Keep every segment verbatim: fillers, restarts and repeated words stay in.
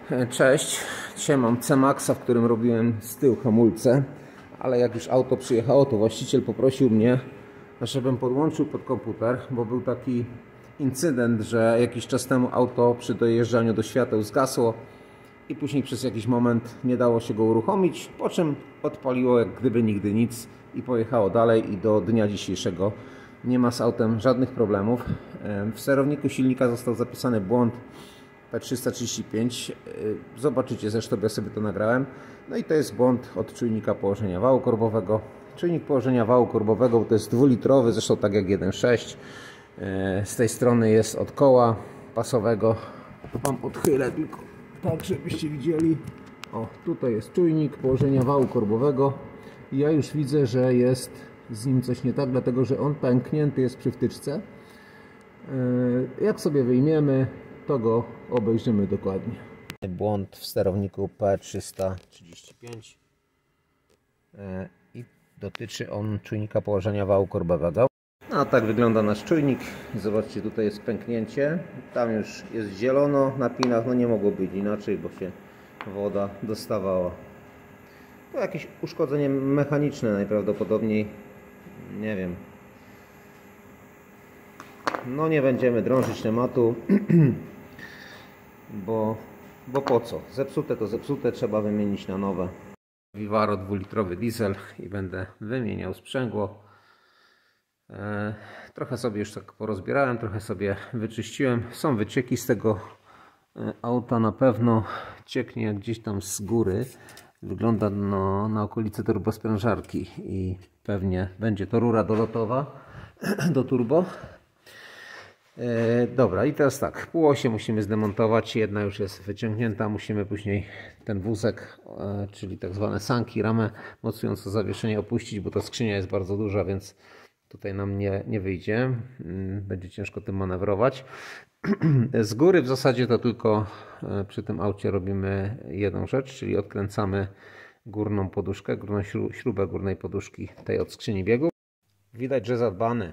Cześć, dzisiaj mam C-Maxa, w którym robiłem z tyłu hamulce, ale jak już auto przyjechało, to właściciel poprosił mnie, żebym podłączył pod komputer, bo był taki incydent, że jakiś czas temu auto przy dojeżdżaniu do świateł zgasło i później przez jakiś moment nie dało się go uruchomić, po czym odpaliło jak gdyby nigdy nic i pojechało dalej i do dnia dzisiejszego nie ma z autem żadnych problemów. W sterowniku silnika został zapisany błąd P trzysta trzydzieści pięć. Zobaczycie zresztą, bo ja sobie to nagrałem. No i to jest błąd od czujnika położenia wału korbowego. Czujnik położenia wału korbowego to jest dwulitrowy, zresztą tak jak jeden przecinek sześć. Z tej strony jest od koła pasowego. Wam odchylę tylko tak, żebyście widzieli. O, tutaj jest czujnik położenia wału korbowego. I ja już widzę, że jest z nim coś nie tak, dlatego że on pęknięty jest przy wtyczce. Jak sobie wyjmiemy, to go obejrzymy dokładnie. Błąd w sterowniku P trzysta trzydzieści pięć i dotyczy on czujnika położenia wału korbowego. No tak wygląda nasz czujnik. Zobaczcie, tutaj jest pęknięcie. Tam już jest zielono na pinach. No nie mogło być inaczej, bo się woda dostawała. To jakieś uszkodzenie mechaniczne najprawdopodobniej. Nie wiem. No nie będziemy drążyć tematu, bo, bo po co? Zepsute to zepsute, trzeba wymienić na nowe. Vivaro dwulitrowy diesel i będę wymieniał sprzęgło. E, trochę sobie już tak porozbierałem, trochę sobie wyczyściłem. Są wycieki z tego auta, na pewno cieknie gdzieś tam z góry. Wygląda no, na okolice turbosprężarki i pewnie będzie to rura dolotowa do turbo. E, dobra, i teraz tak, półosie musimy zdemontować, jedna już jest wyciągnięta, musimy później ten wózek, e, czyli tak zwane sanki, ramę mocującą zawieszenie opuścić, bo ta skrzynia jest bardzo duża, więc tutaj nam nie, nie wyjdzie, będzie ciężko tym manewrować. Z góry w zasadzie to tylko przy tym aucie robimy jedną rzecz, czyli odkręcamy górną poduszkę, górną śrubę górnej poduszki tej od skrzyni biegów. Widać, że zadbany.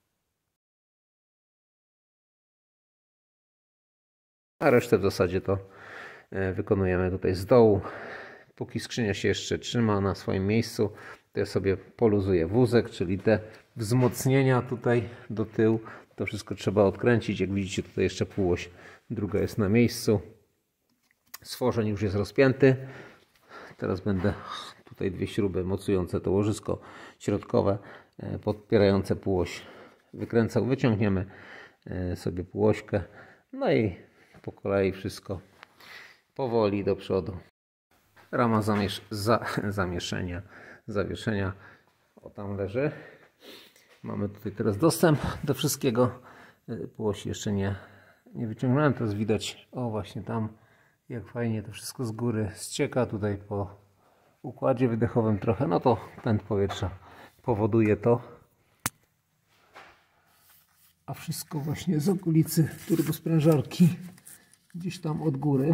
A resztę w zasadzie to wykonujemy tutaj z dołu. Póki skrzynia się jeszcze trzyma na swoim miejscu, to ja sobie poluzuję wózek, czyli te wzmocnienia tutaj do tyłu. To wszystko trzeba odkręcić. Jak widzicie, tutaj jeszcze półoś druga jest na miejscu. Stworzeń już jest rozpięty. Teraz będę tutaj dwie śruby mocujące to łożysko środkowe, podpierające półoś wykręcał. Wyciągniemy sobie półośkę. No i po kolei wszystko powoli do przodu. Rama zamiesz za zamieszenia, zawieszenia, o tam leży. Mamy tutaj teraz dostęp do wszystkiego. Półosi jeszcze nie, nie wyciągnąłem, teraz widać, o właśnie tam, jak fajnie to wszystko z góry ścieka. Tutaj po układzie wydechowym trochę, no to pęd powietrza powoduje to. A wszystko właśnie z okolicy turbosprężarki, gdzieś tam od góry.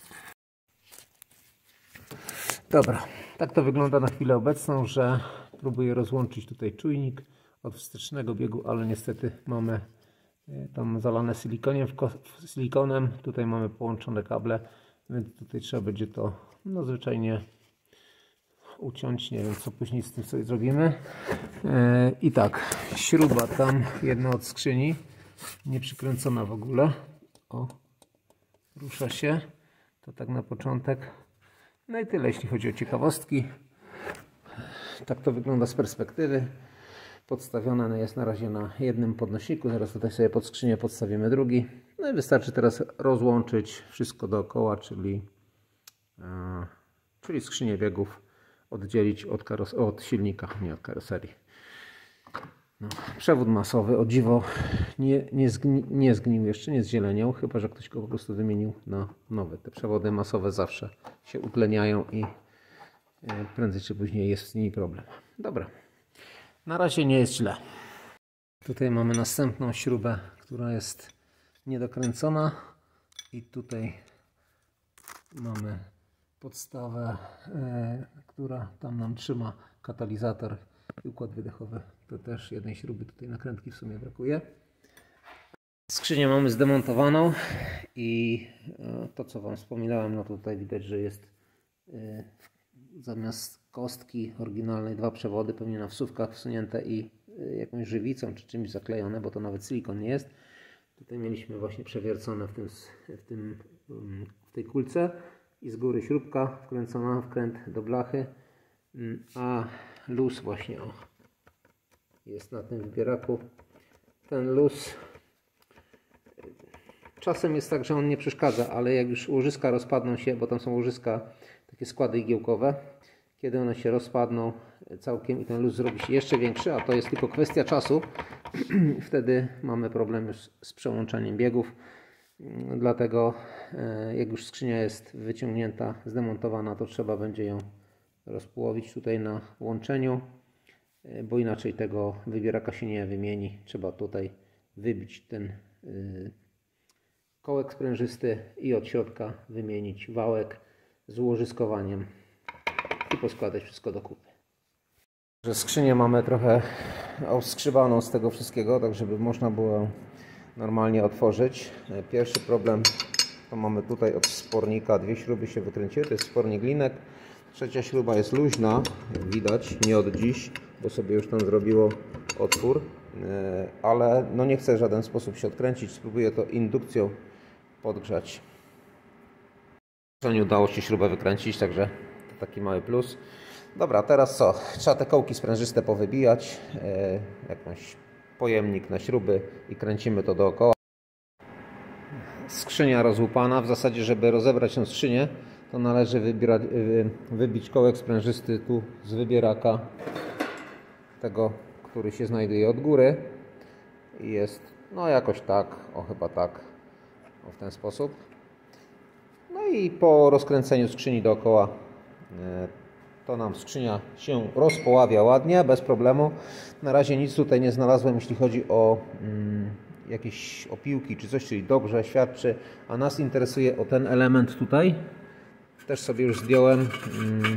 Dobra, tak to wygląda na chwilę obecną, że próbuję rozłączyć tutaj czujnik od wstecznego biegu, ale niestety mamy tam zalane silikoniem, silikonem, tutaj mamy połączone kable, więc tutaj trzeba będzie to no, zwyczajnie uciąć, nie wiem co później z tym sobie zrobimy. I tak, śruba tam, jedna od skrzyni, nie przykręcona w ogóle, o, rusza się, to tak na początek. No i tyle, jeśli chodzi o ciekawostki. Tak to wygląda z perspektywy. Podstawione jest na razie na jednym podnośniku. Zaraz tutaj sobie pod skrzynię podstawimy drugi. No i wystarczy teraz rozłączyć wszystko dookoła, czyli, yy, czyli skrzynię biegów oddzielić od, karos od silnika, nie od karoserii. No, przewód masowy, o dziwo, nie, nie, zgni nie zgnił jeszcze, nie zzieleniał, chyba że ktoś go po prostu wymienił na nowe. Te przewody masowe zawsze się utleniają i prędzej czy później jest z nimi problem. Dobra, na razie nie jest źle. Tutaj mamy następną śrubę, która jest niedokręcona i tutaj mamy podstawę, e, która tam nam trzyma katalizator i układ wydechowy. To też jednej śruby, tutaj nakrętki w sumie brakuje. Skrzynię mamy zdemontowaną i to, co Wam wspominałem, no tutaj widać, że jest zamiast kostki oryginalnej dwa przewody, pewnie na wsówkach wsunięte i jakąś żywicą czy czymś zaklejone, bo to nawet silikon nie jest. Tutaj mieliśmy właśnie przewiercone w, tym, w, tym, w tej kulce i z góry śrubka wkręcona, wkręt do blachy, a luz właśnie o, jest na tym wybieraku. Ten luz czasem jest tak, że on nie przeszkadza, ale jak już łożyska rozpadną się, bo tam są łożyska, takie składy igiełkowe, kiedy one się rozpadną całkiem i ten luz zrobi się jeszcze większy, a to jest tylko kwestia czasu, wtedy mamy problem już z przełączaniem biegów. Dlatego jak już skrzynia jest wyciągnięta, zdemontowana, to trzeba będzie ją rozpołowić tutaj na łączeniu, bo inaczej tego wybieraka się nie wymieni. Trzeba tutaj wybić ten kołek sprężysty i od środka wymienić wałek z ułożyskowaniem i poskładać wszystko do kupy. Skrzynię mamy trochę oskrzywaną z tego wszystkiego, tak żeby można było normalnie otworzyć. Pierwszy problem to mamy tutaj od wspornika, dwie śruby się wykręciły, to jest wspornik linek. Trzecia śruba jest luźna, jak widać, nie od dziś, bo sobie już tam zrobiło otwór, ale no nie chcę w żaden sposób się odkręcić, spróbuję to indukcją podgrzać. Nie udało się śrubę wykręcić, także to taki mały plus. Dobra, teraz co? Trzeba te kołki sprężyste powybijać, e, jakąś pojemnik na śruby i kręcimy to dookoła. Skrzynia rozłupana. W zasadzie, żeby rozebrać tę skrzynię, to należy wybierać, wybić kołek sprężysty tu z wybieraka, tego, który się znajduje od góry. I jest no jakoś tak, o chyba tak, o w ten sposób. No i po rozkręceniu skrzyni dookoła e, to nam skrzynia się rozpoławia ładnie, bez problemu. Na razie nic tutaj nie znalazłem, jeśli chodzi o mm, jakieś opiłki czy coś, czyli dobrze świadczy. A nas interesuje o ten element tutaj. Też sobie już zdjąłem mm,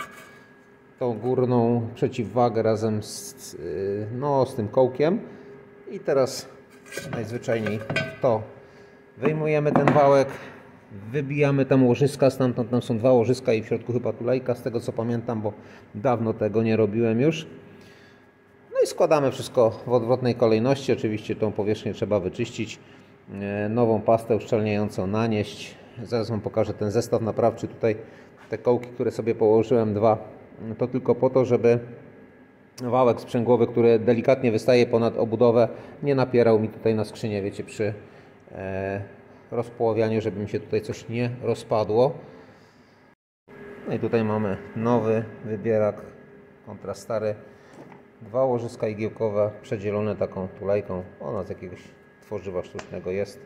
tą górną przeciwwagę razem z, yy, no, z tym kołkiem. I teraz najzwyczajniej to wyjmujemy ten wałek. Wybijamy tam łożyska, stamtąd tam są dwa łożyska i w środku chyba tulejka, z tego co pamiętam, bo dawno tego nie robiłem już. No i składamy wszystko w odwrotnej kolejności. Oczywiście tą powierzchnię trzeba wyczyścić, nową pastę uszczelniającą nanieść. Zaraz Wam pokażę ten zestaw naprawczy. Tutaj te kołki, które sobie położyłem, dwa, to tylko po to, żeby wałek sprzęgłowy, który delikatnie wystaje ponad obudowę, nie napierał mi tutaj na skrzynię, wiecie, przy e, rozpoławianiu, żeby mi się tutaj coś nie rozpadło. No i tutaj mamy nowy wybierak kontra stary. Dwa łożyska igiełkowe przedzielone taką tulejką. Ona z jakiegoś tworzywa sztucznego jest.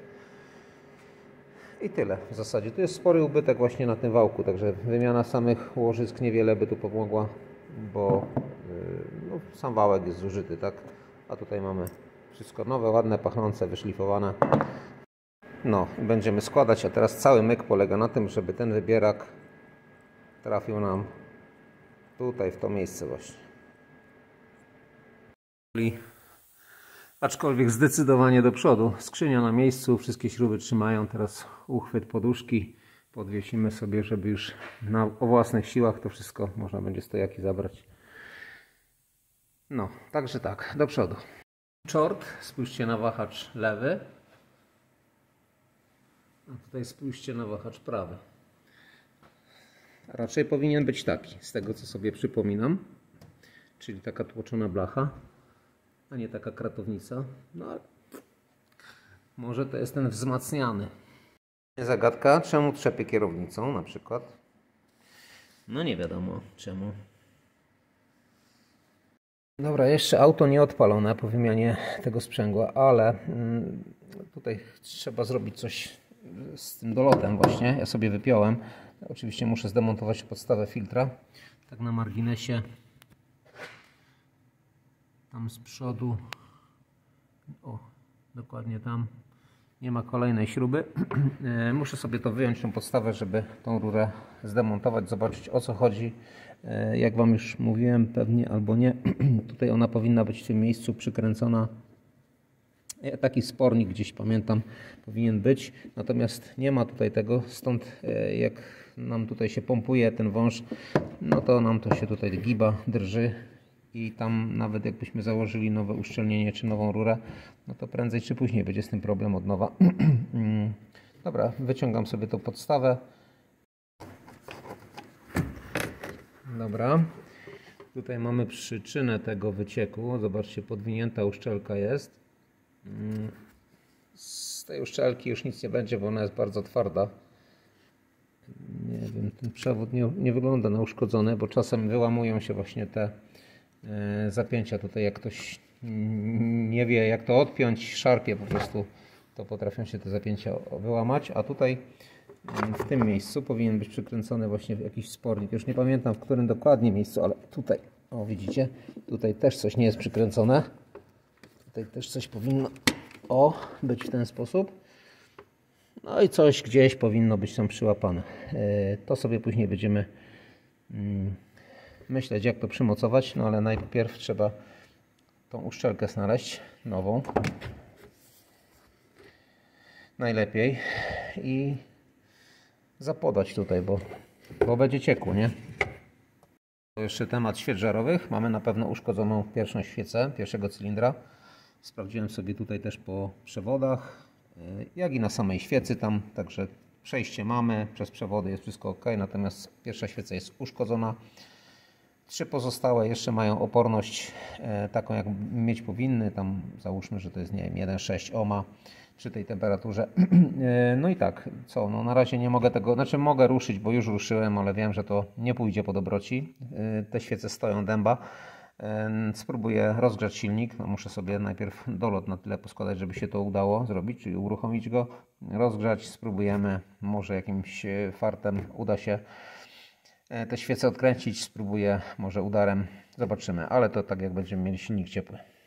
I tyle w zasadzie. Tu jest spory ubytek właśnie na tym wałku, także wymiana samych łożysk niewiele by tu pomogła, bo yy, no, sam wałek jest zużyty, tak? A tutaj mamy wszystko nowe, ładne, pachnące, wyszlifowane. No i będziemy składać, a teraz cały myk polega na tym, żeby ten wybierak trafił nam tutaj, w to miejsce właśnie. Aczkolwiek zdecydowanie do przodu. Skrzynia na miejscu, wszystkie śruby trzymają. Teraz uchwyt poduszki podwiesimy sobie, żeby już na, o własnych siłach to wszystko można będzie stojaki zabrać. No, także tak, do przodu. Czort, spójrzcie na wahacz lewy. A tutaj spójrzcie na wahacz prawy. Raczej powinien być taki, z tego co sobie przypominam. Czyli taka tłoczona blacha, a nie taka kratownica. No ale może to jest ten wzmacniany. Zagadka, czemu trzepie kierownicą na przykład? No nie wiadomo czemu. Dobra, jeszcze auto nie odpalone po wymianie tego sprzęgła, ale mm, tutaj trzeba zrobić coś z tym dolotem właśnie. Ja sobie wypiąłem. Oczywiście muszę zdemontować podstawę filtra. Tak na marginesie. Tam z przodu. O, dokładnie tam. Nie ma kolejnej śruby. Muszę sobie to wyjąć, tą podstawę, żeby tą rurę zdemontować, zobaczyć o co chodzi. Jak Wam już mówiłem, pewnie albo nie. Tutaj ona powinna być w tym miejscu przykręcona Taki spornik gdzieś, pamiętam, powinien być, natomiast nie ma tutaj tego, stąd jak nam tutaj się pompuje ten wąż, no to nam to się tutaj giba, drży i tam nawet jakbyśmy założyli nowe uszczelnienie czy nową rurę, no to prędzej czy później będzie z tym problem od nowa. Dobra, wyciągam sobie tą podstawę. Dobra, tutaj mamy przyczynę tego wycieku, zobaczcie, podwinięta uszczelka jest. Z tej uszczelki już nic nie będzie, bo ona jest bardzo twarda. Nie wiem, ten przewód nie, nie wygląda na uszkodzony, bo czasem wyłamują się właśnie te e, zapięcia. Tutaj jak ktoś nie wie, jak to odpiąć, szarpie po prostu, to potrafią się te zapięcia wyłamać. A tutaj w tym miejscu powinien być przykręcony właśnie jakiś spornik. Już nie pamiętam, w którym dokładnie miejscu, ale tutaj, o widzicie, tutaj też coś nie jest przykręcone. Tutaj też coś powinno o być w ten sposób. No i coś gdzieś powinno być tam przyłapane. To sobie później będziemy myśleć, jak to przymocować, no ale najpierw trzeba tą uszczelkę znaleźć, nową. Najlepiej. I zapodać tutaj, bo, bo będzie ciekło, nie? To jeszcze temat świec żarowych. Mamy na pewno uszkodzoną pierwszą świecę, pierwszego cylindra. Sprawdziłem sobie tutaj też po przewodach, jak i na samej świecy tam, także przejście mamy, przez przewody jest wszystko ok, natomiast pierwsza świeca jest uszkodzona. Trzy pozostałe jeszcze mają oporność taką, jak mieć powinny, tam załóżmy, że to jest, nie wiem, jeden przecinek sześć ohma przy tej temperaturze. No i tak, co, no na razie nie mogę tego, znaczy mogę ruszyć, bo już ruszyłem, ale wiem, że to nie pójdzie po dobroci. Te świece stoją dęba. Spróbuję rozgrzać silnik. No muszę sobie najpierw dolot na tyle poskładać, żeby się to udało zrobić, czyli uruchomić go, rozgrzać, spróbujemy, może jakimś fartem uda się te świece odkręcić, spróbuję może udarem, zobaczymy, ale to tak jak będziemy mieli silnik ciepły.